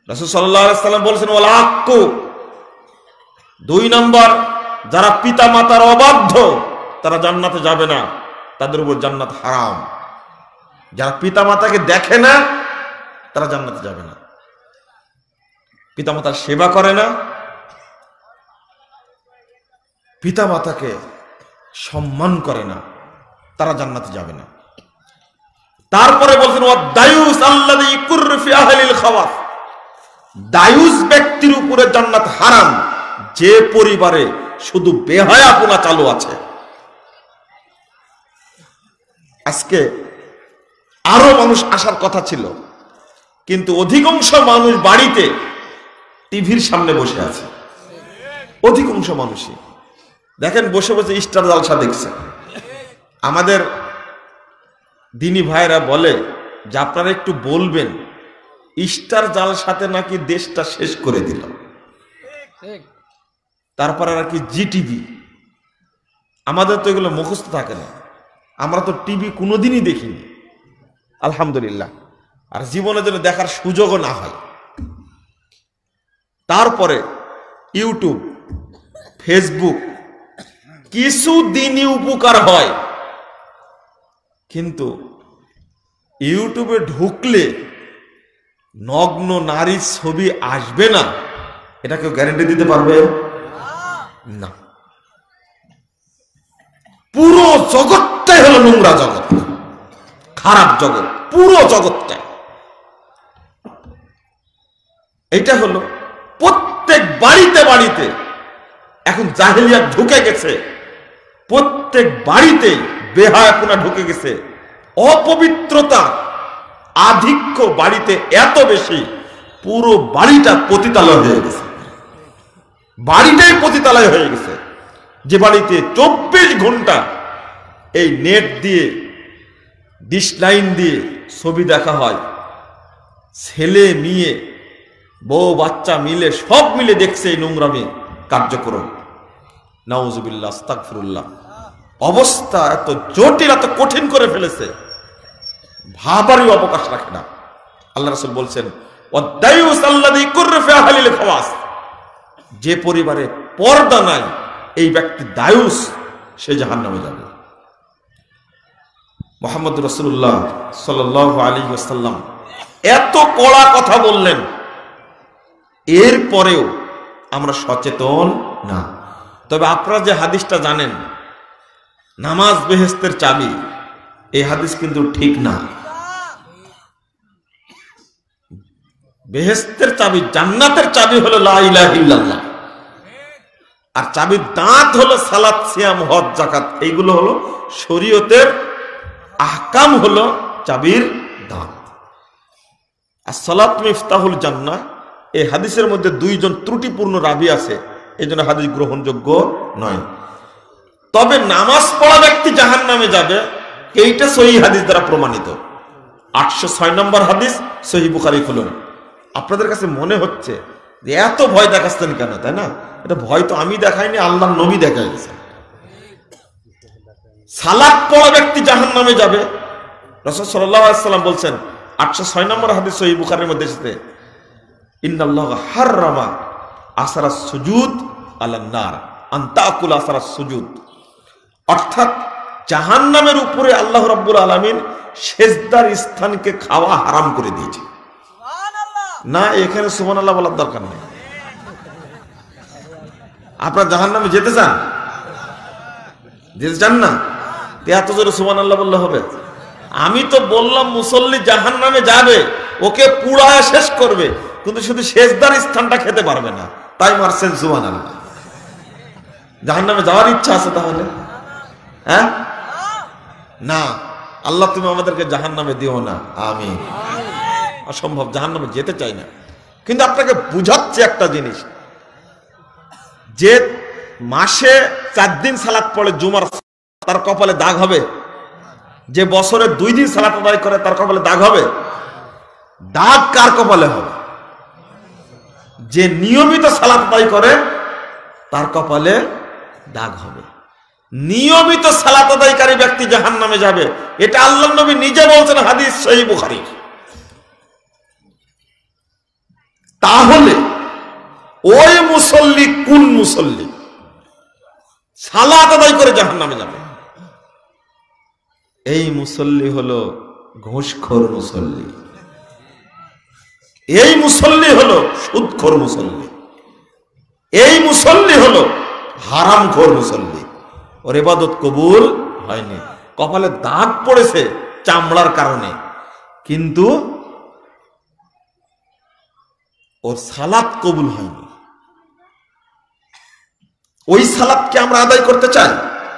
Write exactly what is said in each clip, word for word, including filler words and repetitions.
রাসূল সাল্লাল্লাহু আলাইহি ওয়াসাল্লাম বলেছেন ওয়াল আক্কু, দুই নম্বর যারা পিতা মাতার অবাধ্য তারা জান্নাতে যাবে না, তাদের উপর জান্নাত হারাম। যারা পিতা মাতাকে দেখে না তারা জান্নাতে যাবে না, পিতা মাতার সেবা করে না, পিতা মাতাকে সম্মান করে না, তারা জান্নাতে যাবে না। তারপরে বলছেন ওয়াদায়ুস আল্লাযী ইকুররু ফি আহলিল খাওয়াস, দায়ুস ব্যক্তির উপরে জান্নাত হারাম যে পরিবারে শুধু বেহায়াপনা চালু আছে। আজকে আরো মানুষ আসার কথা ছিল, কিন্তু অধিকাংশ মানুষ বাড়িতে টিভির সামনে বসে আছে। অধিকাংশ মানুষই দেখেন বসে বসে স্টার জালসা দেখছে। আমাদের দিনী ভাইরা বলে যে আপনারা একটু বলবেন স্টার জালসাতে নাকি দেশটা শেষ করে দিল। তারপরে আর কি জি টিভি, আমাদের তো এগুলো মুখস্থ থাকে না, আমরা তো টিভি কোনোদিনই দেখিনি আলহামদুলিল্লাহ, আর জীবনে যেন দেখার সুযোগও না হয়। তারপরে ইউটিউব, ফেসবুক, কিছু দিনই উপকার হয়, কিন্তু ইউটিউবে ঢুকলে নগ্ন নারীর ছবি আসবে না এটা কেউ গ্যারান্টি দিতে পারবে না। পুরো জগৎটাই হলো নোংরা জগৎ, খারাপ জগৎ, পুরো জগৎটা। এটা হলো প্রত্যেক বাড়িতে বাড়িতে এখন জাহেলিয়াত ঢুকে গেছে, প্রত্যেক বাড়িতে বেহায়াপনা ঢুকে গেছে, অপবিত্রতা আধিক্য বাড়িতে এত বেশি, পুরো বাড়িটা পতিতালয় হয়ে গেছে, বাড়িটাই পতিতালয় হয়ে গেছে। যে বাড়িতে চব্বিশ ঘন্টা এই নেট দিয়ে, ডিশ লাইন দিয়ে ছবি দেখা হয়, ছেলে মেয়ে বউ বাচ্চা মিলে সব মিলে দেখছে এই নোংরামি কার্যক্রম। নাউজুবিল্লাহ, আস্তাগফিরুল্লাহ। অবস্থা এত জটিল, এত কঠিন করে ফেলেছে, ভাবারই অবকাশ রাখে না। আল্লাহ রাসূল বলছেন ওয়াদায়ুস আল্লাযী ইকুররু ফি আহলিল খাওয়াস, যে পরিবারে পর্দা নাই এই ব্যক্তি দায়ুস, সে জাহান্নামে যাবে। মুহাম্মদ রাসূলুল্লাহ সাল্লাল্লাহু আলাইহি ওয়াসাল্লাম এত কড়া কথা বললেন, এরপরেও আমরা সচেতন না। তবে আপনারা যে হাদিসটা জানেন নামাজ বেহেশতের চাবি, এই হাদিস কিন্তু ঠিক না। বেহেশতের চাবি, জান্নাতের চাবি হলো লা ইলাহা ইল্লাল্লাহ, আর চাবির দাঁত হলো সালাত, সিয়াম, হজ, যাকাত। এইগুলো হলো শরীয়তের আহকাম, হলো চাবির দাঁত। আর সালাত মিফতাহুল জান্নাহ, এই হাদিসের মধ্যে দুইজন ত্রুটিপূর্ণ রাবি আছে, এই জন্য হাদিস গ্রহণযোগ্য নয়। তবে নামাজ পড়া ব্যক্তি জাহান্নামে যাবে, এইটা সহিহ হাদিস দ্বারা প্রমাণিত। আটশো ছয় নম্বর হাদিস, সহিহ বুখারী খুলুন। আপনাদের কাছে মনে হচ্ছে যে এত ভয় দেখাচ্ছেন কেন, তাই না? এটা ভয় তো আমি দেখাইনি, আল্লাহর নবী দেখাইছে। সালাত পড়া ব্যক্তি জাহান্নামে যাবে, রাসূল সাল্লাল্লাহু আলাইহি ওয়াসাল্লাম বলছেন, আটশো ছয় নম্বর হাদিস সহিহ বুখারীর মধ্যে এসেছে, ইন্নাল্লাহা হাররামা আসারাস সুজুদ আলান নার আন তাকুল আসারাস সুজুদ। অর্থাৎ জাহান্নামের উপরে আল্লাহ রাব্বুল আলামিন সেজদার স্থানকে খাওয়া হারাম করে দিয়েছে। না, এখানে সুবহানাল্লাহ বলার দরকার নেই। আপনারা জাহান্নামে যেতে চান? যেতে চান না? এত জোরে সুবহানাল্লাহ বললে হবে? আমি তো বললাম মুসল্লি জাহান্নামে যাবে, ওকে পুড়ায় শেষ করবে, কিন্তু শুধু সেজদার স্থানটা খেতে পারবে না, তাই মারছেন সুবহানাল্লাহ। জাহান্নামে যাওয়ার ইচ্ছা আছে তাহলে? হ্যাঁ না, আল্লাহ তুমি আমাদেরকে জাহান্নামে দিও না, আমিন। অসম্ভব, জাহান্নামে যেতে চাই না। কিন্তু আপনাকে বুঝাচ্ছে একটা জিনিস, যে মাসে চার দিন সালাত পড়ে জুমার, তার কপালে দাগ হবে? যে বছরে দুই দিন সালাত আদায় করে তার কপালে দাগ হবে? দাগ কার কপালে হবে? যে নিয়মিত সালাত আদায় করে তার কপালে দাগ হবে। নিয়মিত সালাত আদায়কারী ব্যক্তি জাহান্নামে যাবে, এটা আল্লাহর নবী নিজে বলছেন, হাদিস সহিহ বুখারী। তাহলে ওই মুসল্লি কোন মুসল্লি? সালাত আদায় করে জাহান্নামে যাবে। এই মুসল্লি হলো ঘুষখোর মুসল্লি, এই মুসল্লি হলো সুদখোর মুসল্লি, এই মুসল্লি হলো হারামখোর মুসল্লি। ওর ইবাদত কবুল হয়নি, কপালে দাগ পড়েছে চামড়ার কারণে, কিন্তু ওর সালাত কবুল হয়নি। ওই সালাতকে আমরা আদায় করতে চাই,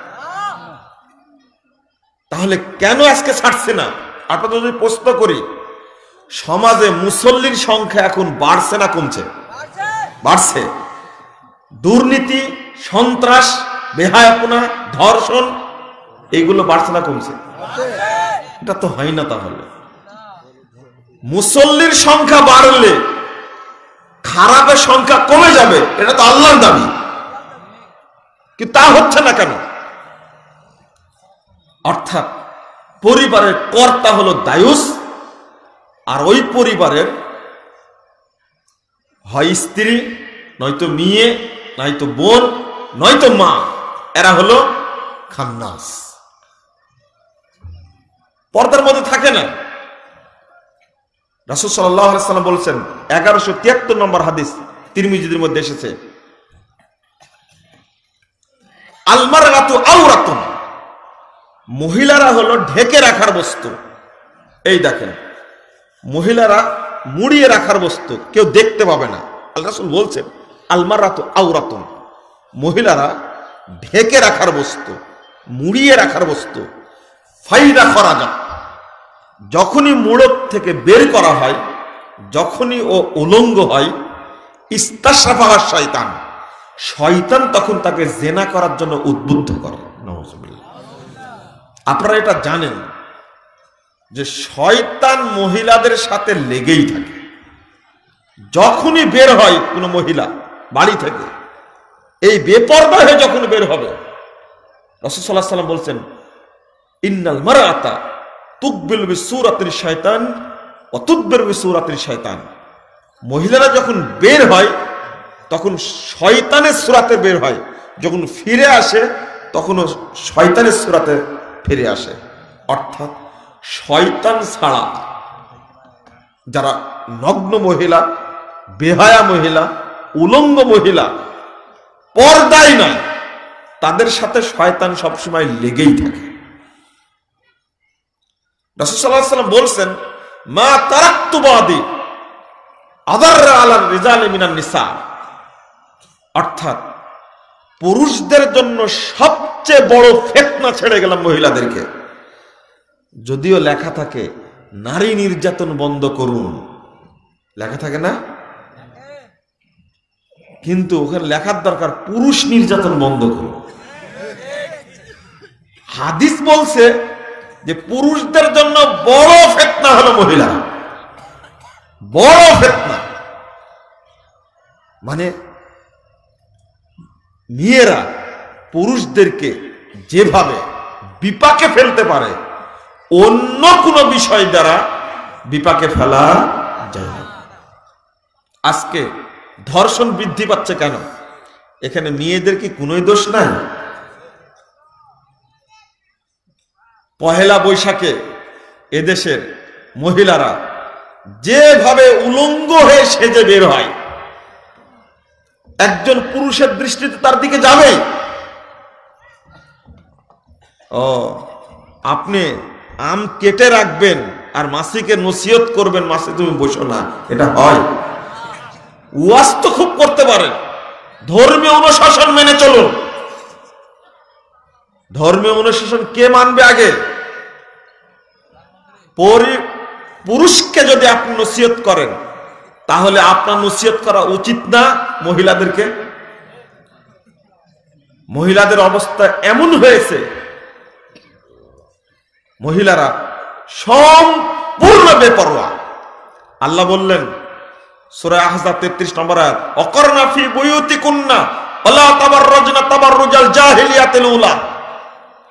তাহলে কেন আজকে ছাড়ছে না? আপনাদের যদি প্রশ্ন করি, সমাজে মুসল্লির সংখ্যা এখন বাড়ছে না কমছে? বাড়ছে। দুর্নীতি, সন্ত্রাস, বেহায়াপনা, ধর্ষণ, এইগুলো বাড়ছে না কমছে? এটা তো হয় না। তাহলে মুসল্লির সংখ্যা বাড়লে খারাপের সংখ্যা কমে যাবে, এটা তো আল্লাহর দাবি, কিন্তু তা হচ্ছে না কেন? অর্থাৎ পরিবারের কর্তা হলো দায়ুস, আর ওই পরিবারের হয় স্ত্রী, নয়তো মেয়ে, নয়তো বোন, নয়তো মা, এরা হলো খান্নাস, পর্দার মধ্যে থাকে না। রাসূল সাল্লাল্লাহু আলাইহি ওয়াসাল্লাম বলছেন, এগারোশো তিয়াত্তর নম্বর হাদিস তিরমিজির মধ্যে এসেছে, আল মারআতু আওরাতুন, মহিলারা হলো ঢেকে রাখার বস্তু। এই দেখেন, মহিলারা মুড়িয়ে রাখার বস্তু, কেউ দেখতে পাবে না। আল্লাহ রাসূল বলছেন আল মারআতু আওরাতুন, মহিলারা ঢেকে রাখার বস্তু, মুড়িয়ে রাখার বস্তু। ফাইদা খরাজা, যখনই মুড়ক থেকে বের করা হয়, যখনই ও উলঙ্গ হয়, ইস্তাশরাফাহা শয়তান, শয়তান তখন তাকে জেনা করার জন্য উদ্বুদ্ধ করে। নাউযুবিল্লাহ। আপনারা এটা জানেন যে শয়তান মহিলাদের সাথে লেগেই থাকে। যখনই বের হয় কোনো মহিলা বাড়ি থেকে, এই বেপরদা হয়ে যখন বের হবে, রাসূল সাল্লাল্লাহু আলাইহি ওয়াসাল্লাম বলছেন, ইন্নাল মারআতা তুকবিল বিসূরাতিল শায়তান ওয়া তুদবির বিসূরাতিল শায়তান, মহিলারা যখন বের হয় তখন শয়তানের সূরাতে বের হয়, যখন ফিরে আসে তখনও শয়তানের সূরাতে ফিরে আসে। অর্থাৎ শয়তান ছাড়া যারা নগ্ন মহিলা, বেহায়া মহিলা, উলঙ্গ মহিলা, পর্দায় নাই, তাদের সাথে শয়তান সবসময় লেগেই থাকে। রাসূল সাল্লাল্লাহু আলাইহি ওয়াসাল্লাম বলছেন, মা তারাকতু বাদি আদাররা আলার রিজালি মিনান নিসা, অর্থাৎ পুরুষদের জন্য সবচেয়ে বড় ফিতনা ছেড়ে গেলাম মহিলাদেরকে। যদিও লেখা থাকে নারী নির্যাতন বন্ধ করুন, লেখা থাকে না, কিন্তু ওখানে লেখার দরকার পুরুষ নির্যাতন বন্ধ করুন। হাদিস বলছে যে পুরুষদের জন্য বড় ফিতনা হলো মহিলা, বড় ফিতনা। মানে মেয়েরা পুরুষদেরকে যেভাবে বিপাকে ফেলতে পারে, অন্য কোন বিষয় দ্বারা বিপাকে ফেলা যায় না। আজকে ধর্ষণ বৃদ্ধি পাচ্ছে কেন? এখানে মেয়েদের কি কোনোই দোষ নাই? পহেলা বৈশাখে এদেশের মহিলারা যেভাবে উলঙ্গ হয়ে সেজে বের হয়, একজন পুরুষের দৃষ্টিতে তার দিকে যাবে। ও, আপনি আম কেটে রাখবেন আর মাসিকে নসিহত করবেন, মাসি তুমি বসো না, এটা হয়? ওয়াজ তো খুব করতে পারেন, ধর্মীয় অনুশাসন মেনে চলুন। ধর্মীয় অনুশাসন কে মানবে আগে? পুরুষকে যদি আপনি নসিহত করেন, তাহলে আপনার নসিহত করা উচিত না মহিলাদেরকে? মহিলাদের অবস্থা এমন হয়েছে, মহিলারা সম্পূর্ণ বেপরোয়া। আল্লাহ বললেন সূরা আহজাব তেত্রিশ নম্বর আয়াত, অকরনা ফি বুয়ুতিকুন্না ওয়ালা তাবাররাজনা তাবাররুজাল জাহিলিয়াতিল উলা,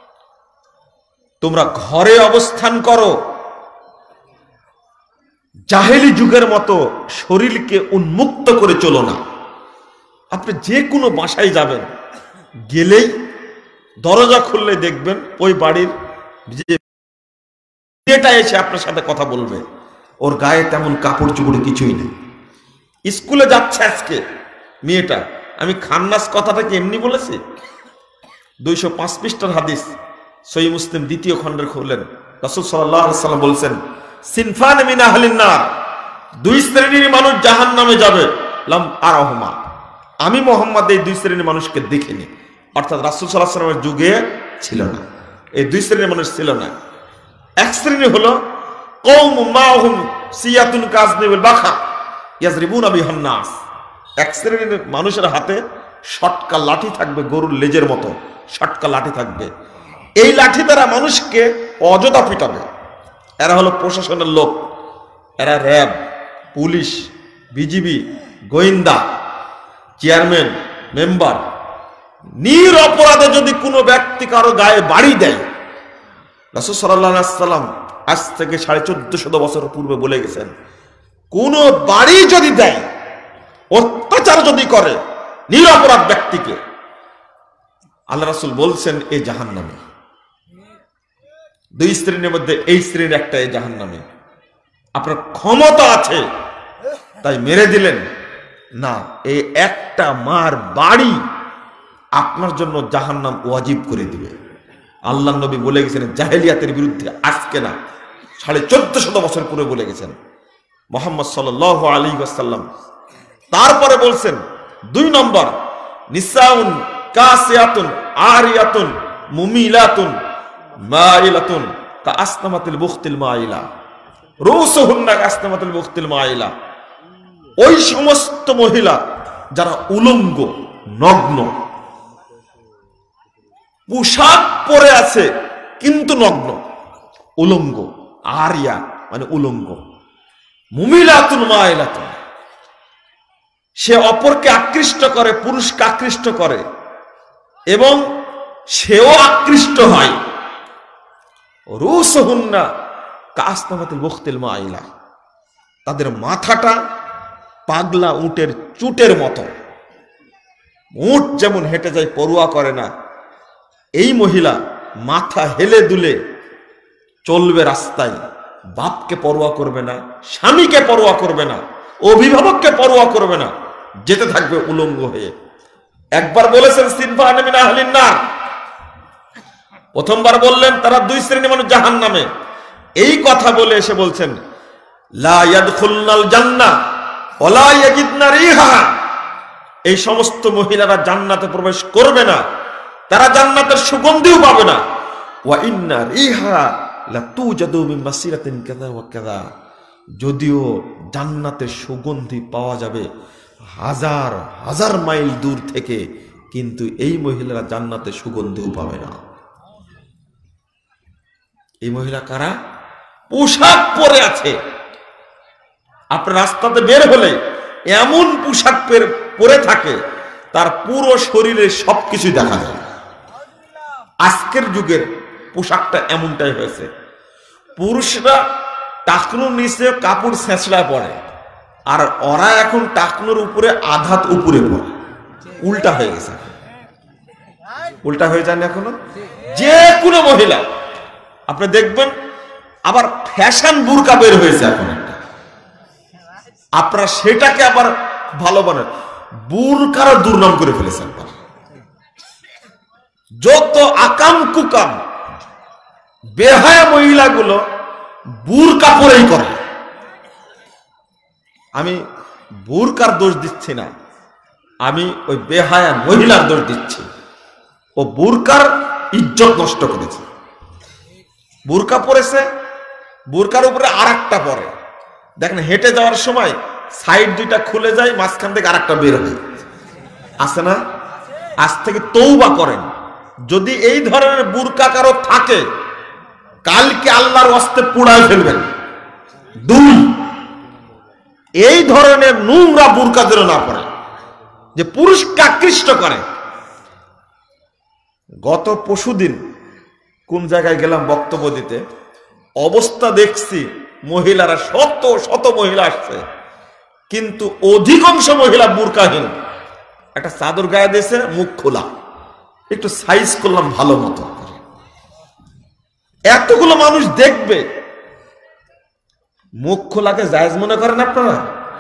তোমরা ঘরে অবস্থান করো জাহেলি যুগের মতো শরীরকে উন্মুক্ত করে চলো না। আপনি যে কোনো বাসায় যাবেন, গেলেই দরজা খুললে দেখবেন ওই বাড়ির যে মেয়েটা এসে আপনার সাথে কথা বলবে, ওর গায়ে তেমন কাপড় চোপড় কিছুই নেই। স্কুলে যাচ্ছে আজকে মেয়েটা, আমি খান্নাস কথাটাকে এমনি বলেছি। দুইশো পাঁচ পৃষ্ঠার হাদিস, সহিহ মুসলিম দ্বিতীয় খণ্ডের খুললেন, রাসূল সাল্লাল্লাহু আলাইহি ওয়াসাল্লাম বলছেন, সিনফান মিন আহলিন নার, দুই শ্রেণীর মানুষ জাহান্নামে যাবে, লাম আরাহুমা, আমি মুহাম্মদ এই দুই শ্রেণীর মানুষকে দেখিনি। অর্থাৎ রাসূল সাল্লাল্লাহু আলাইহি ওয়াসাল্লামের যুগে ছিল না, এই দুই শ্রেণীর মানুষ ছিল না। এক শ্রেণী হলো কওম মাহুম সিয়াতুন কাজনিবুল বাখা ইয়াজরিবুনা বিহান নাস, এক শ্রেণীর মানুষের হাতে শটকা লাঠি থাকবে, গরুর লেজের মতো শটকা লাঠি থাকবে। এই লাঠি দ্বারা মানুষকে অযথা পিটাবে। এরা হলো প্রশাসনের লোক, এরা র্যাব, পুলিশ, বিজিবি, গোয়েন্দা, চেয়ারম্যান, মেম্বার। নির অপরাধে যদি কোনো ব্যক্তি কারো গায়ে বাড়ি দেয়, রাসূল সাল্লাল্লাহু আলাইহি ওয়াসাল্লাম আজ থেকে সাড়ে চোদ্দশো বছর পূর্বে বলে গেছেন, কোন বাড়ি যদি দেয়, অত্যাচার যদি করে নিরপরাধ ব্যক্তিকে, আল্লাহ রাসূল বলছেন এ জাহান্নামী। দুই শ্রেণীর মধ্যে এই শ্রেণীর একটা এই জাহান্নামী। আপনার ক্ষমতা আছে তাই মেরে দিলেন না, এই একটা মার বাড়ি আপনার জন্য জাহান্নাম ওয়াজিব করে দিবে। আল্লাহ নবী বলে গেছেন জাহেলিয়াতের বিরুদ্ধে আজকে না, সাড়ে চোদ্দশো বছর পূর্বে বলে গেছেন মুহাম্মদ সাল্লাল্লাহু আলাইহি ওয়াসাল্লাম। তারপরে বলছেন দুই নম্বর, নিসাউন কাসিয়াতুন আরিয়াতুন মুমিলাতুন মাইলাতুন কাসনামাতিল বুখতিল মাইলা রুসুহুন্না কাসনামাতিল বুখতিল মাইলা, ওই সমস্ত মহিলা যারা উলঙ্গ, নগ্ন, পোশাক পরে আছে কিন্তু নগ্ন, উলঙ্গ, আরিয়া মানে উলঙ্গ, মুমিলাতুন মাইলাতুন, সে অপরকে আকৃষ্ট করে, পুরুষকে আকৃষ্ট করে এবং সেও আকৃষ্ট হয়। রুসুহুন্না কাসনামাতিল বুখতিল মাইলা, তাদের মাথাটা পাগলা উটের চুটের মতো, উট যেমন হেঁটে যায় পরোয়া করে না, এই মহিলা মাথা হেলে দুলে চলবে রাস্তায়, বাপকে পরোয়া করবে না, স্বামীকে পরোয়া করবে না, অভিভাবককে পরোয়া করবে না, যেতে থাকবে উলঙ্গ হয়ে। একবার বলেছেন সিনফান মিন আহলিন নার, প্রথমবার বললেন তারা দুই শ্রেণীর মানুষ জাহান্নামে। এই কথা বলে এসে বলছেন লা ইয়াদখুলনাল জান্নাহ ওয়ালা ইয়াজিদনা রিহা, এই সমস্ত মহিলারা জান্নাতে প্রবেশ করবে না, তারা জান্নাতের সুগন্ধিও পাবে না। ওয়া ইন্না রিহা লা তুজাদু মিন মাসিরাতিন কাযা ওয়া কাযা, যদিও জান্নাতের সুগন্ধি পাওয়া যাবে হাজার হাজার মাইল দূর থেকে, কিন্তু এই মহিলারা জান্নাতের সুগন্ধিও পাবে না। এই মহিলা কারা? পোশাক পরে আছে। আপনার রাস্তাতে বের হলে এমন পোশাক পরে থাকে তার পুরো শরীরে সবকিছু দেখা যায়। আজকের যুগের পোশাকটা এমনটাই হয়েছে, পুরুষরা টাকনুর নিচে কাপড় ছেঁচড়া পরে, আর ওরা এখন টাকনুর উপরে আধাত উপরে পরে। উল্টা হয়ে গেছে, উল্টা হয়ে যান এখনো। যে কোনো মহিলা আপনি দেখবেন, আবার ফ্যাশন বুরকা বের হয়েছে এখন একটা, আপনারা সেটাকে আবার ভালো বানান, বুরকারও দুর্নাম করে ফেলেছেন। যত আকাম কুকাম বেহায়া মহিলাগুলো বুরকা পরেই করে। আমি বুরকার দোষ দিচ্ছি না, আমি ওই বেহায়া মহিলার দোষ দিচ্ছি। ও বুরকার ইজ্জত নষ্ট করেছে। বুরকা পরেছে, বুরকার উপরে আর একটা পরে, দেখেন হেঁটে যাওয়ার সময় সাইড দুইটা খুলে যায়, মাঝখান থেকে আর একটা বের হয়, আছে না? আজ থেকে তওবা করেন, যদি এই ধরনের বুরকা কারো থাকে কালকে আল্লাহর ওয়াস্তে পুড়ায় ফেলবেন। দুই, এই ধরনের নোংরা বুরকা যেন না পড়ে যে পুরুষকে আকৃষ্ট করে। গত পরশুদিন কোন জায়গায় গেলাম বক্তব্য দিতে, অবস্থা দেখছি মহিলারা শত শত মহিলা আসছে, কিন্তু অধিকাংশ মহিলা বুরকাহীন, একটা চাদর গায়ে দিয়েছে, মুখ খোলা, একটু সাইজ করলাম ভালো মতো করে। এতগুলো মানুষ দেখবে, মুখ খোলাকে জায়েজ মনে করেন আপনারা?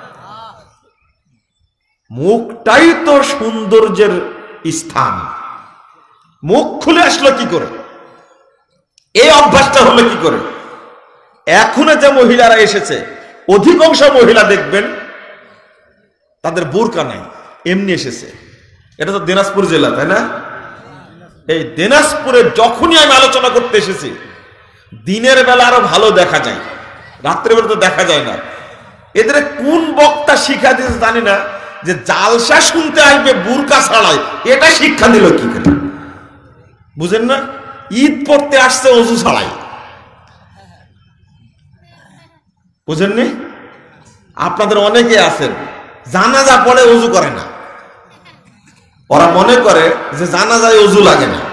মুখটাই তো সৌন্দর্যের স্থান, মুখ খুলে আসলো কি করে? এই অভ্যাসটা হলো কি করে? এখন যে মহিলারা এসেছে, অধিকাংশ মহিলা দেখবেন তাদের বোরকা নাই, এমনি এসেছে। এটা তো দিনাজপুর জেলা, তাই না? এই দিনাজপুরে যখনই আমি আলোচনা করতে এসেছি, দিনের বেলা আরো ভালো দেখা যায়, রাত্রের বেলা তো দেখা যায় না। এদের কোন বক্তা শিক্ষা দিয়েছে জানি না, যে জালসা শুনতে আসবে বোরকা ছাড়াই, এটা শিক্ষা দিল কি করে? বুঝেন না? ঈদ পড়তে আসছে অজু ছাড়াই, বুঝেননি? আপনাদের অনেকে আছেন জানাজা পড়ে অজু করে না, ওরা মনে করে যে জানাজায় অজু লাগে না।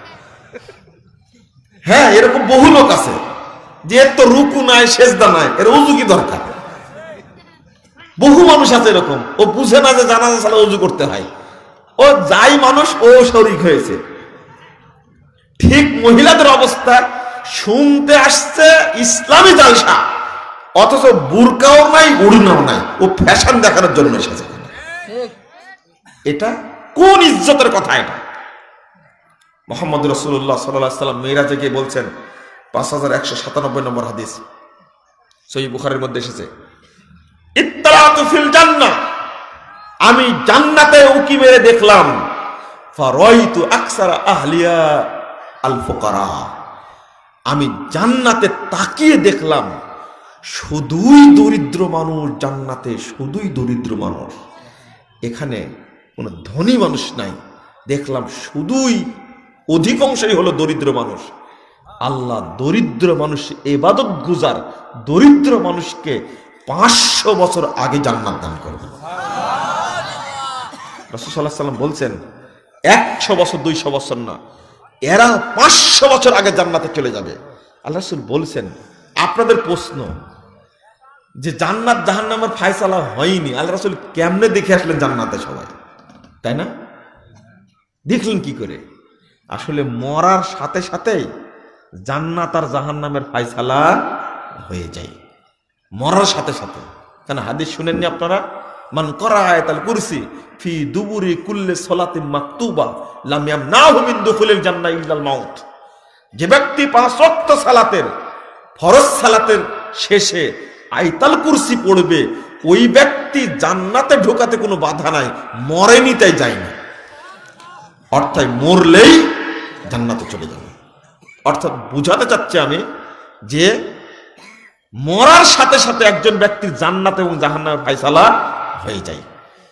হ্যাঁ, এরকম বহু লোক আছে যে এর তো রুকু নাই, সেজদা নাই, এর অজু কি দরকার? বহু মানুষ আছে এরকম, ও বুঝে না যে জানাজা ছাড়া অজু করতে হয়, ও যাই মানুষ ও শরীক হয়েছে। ঠিক মহিলাদের অবস্থা, শুনতে আসছে ইসলামী জালসা, অথচ বুরকাও নাই, উড়নাও নাই, ও ফ্যাশন দেখানোর জন্য এসেছে। এটা কোন ইজ্জতের কথা? এটা মুহাম্মদ রাসূলুল্লাহ সাল্লাল্লাহু আলাইহি ওয়াসাল্লাম মিরাজে গিয়ে বলছেন, পাঁচ হাজার একশো সাতানব্বই নম্বর হাদিস, সহিহ বুখারীর মধ্যে এসেছে, ইত্তালাতু ফিল জান্নাহ, আমি জান্নাতে উকি মেরে দেখলাম, ফারাইতু আকসারা আহলিয়া আল ফুকারা, আমি জান্নাতে তাকিয়ে দেখলাম শুধুই দরিদ্র মানুষ, জান্নাতে শুধুই দরিদ্র মানুষ, এখানে কোনো ধনী মানুষ নাই, দেখলাম শুধুই অধিকাংশই হলো দরিদ্র মানুষ। আল্লাহ দরিদ্র মানুষ ইবাদত গুজার দরিদ্র মানুষকে পাঁচশো বছর আগে জান্নাত দান করবে। রাসূল সাল্লাল্লাহু আলাইহি ওয়াসাল্লাম বলছেন, একশো বছর দুইশো বছর না, এরা পাঁচশো বছর আগে জান্নাতে চলে যাবে। আল্লাহ রাসূল বলছেন, আপনাদের প্রশ্ন যে জান্নাত জাহান্নামের ফায়সালা হয়নি, আল্লাহ রাসূল কেমনে দেখে আসলেন জান্নাতে সবাই, তাই না? দেখলেন কি করে? আসলে মরার সাথে সাথেই জান্নাত আর জাহান্নামের ফায়সালা হয়ে যায়, মরার সাথে সাথে। কেন হাদিস শুনেননি আপনারা? মান করা আয়াতুল কুরসি ফি দুবুরি কুল্লি সালাতিন মাকতুবা লাম ইয়ামনাহু মিন দুখুলিল জান্নাহ ইল্লাল মাউত। যে ব্যক্তি পাঁচ ওয়াক্ত সালাতের, ফরজ সালাতের শেষে আয়াতুল কুরসি পড়বে, ওই ব্যক্তি জান্নাতে ঢোকাতে কোনো বাধা নাই, মরেনি তাই যায়নি, অর্থাৎ মরলেই জান্নাতে চলে যাবে। অর্থাৎ বুঝাতে চাচ্ছি আমি যে মরার সাথে সাথে একজন ব্যক্তির জান্নাত এবং জাহান্নামের ফায়সালা হয়ে যায়।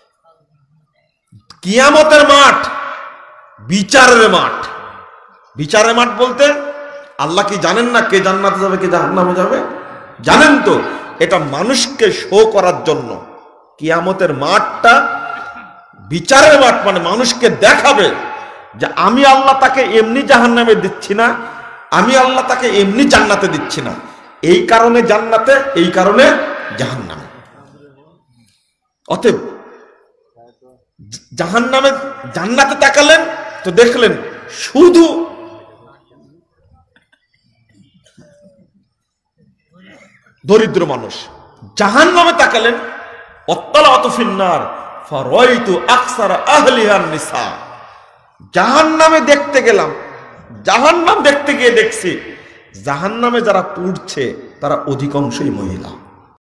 কিয়ামতের মাঠ বিচারের মাঠ। বিচারের মাঠ বলতে আল্লাহ কি জানেন না কে জান্নাতে যাবে কে জাহান্নামে যাবে? জানেন তো। এটা মানুষকে শো করার জন্য কিয়ামতের মাঠটা বিচারের মাঠ, মানে মানুষকে দেখাবে যে আমি আল্লাহ তাকে এমনি জাহান্নামে দিচ্ছি না, আমি আল্লাহ তাকে এমনি জান্নাতে দিচ্ছি না, এই কারণে জান্নাতে, এই কারণে জাহান্নামে। অতএব জাহান্নামে জান্নাতে তাকালেন তো দেখলেন শুধু দরিদ্র মানুষ, জাহান্নামে তাকালেন অত্তালাতু ফিন্নার ফারাইতু আকসারা আহলিহান নিসা। জাহান্নামে দেখতে গেলাম, জাহান্নাম দেখতে গিয়ে দেখছি জাহান্নামে যারা পুড়ছে তারা অধিকাংশই মহিলা।